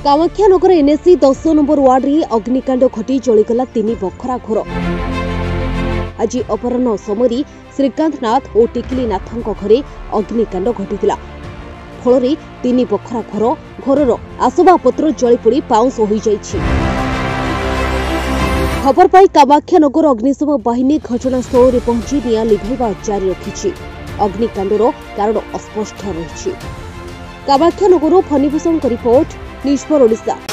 Kamakhyanagar NAC 10 number ward रे अग्निकांड घटी जलीगला 3 बखरा घर। आज अपराह्न समय श्रीकांत नाथ और टिकली नाथ घरे अग्निकांड घटी फल 3 बखरा घर आसबाबपत्र जलीपोड़ी पाउंस हो जाइछि। खबर पाई कामाख्यानगर अग्निशम बाहिनी घटनास्थल में पहुंची निआं लिभाइबा जारी रखिछि। अग्निकांडर कारण अस्पष्ट रही। Kamakhyanagar Phanibhushan report news four Odisha.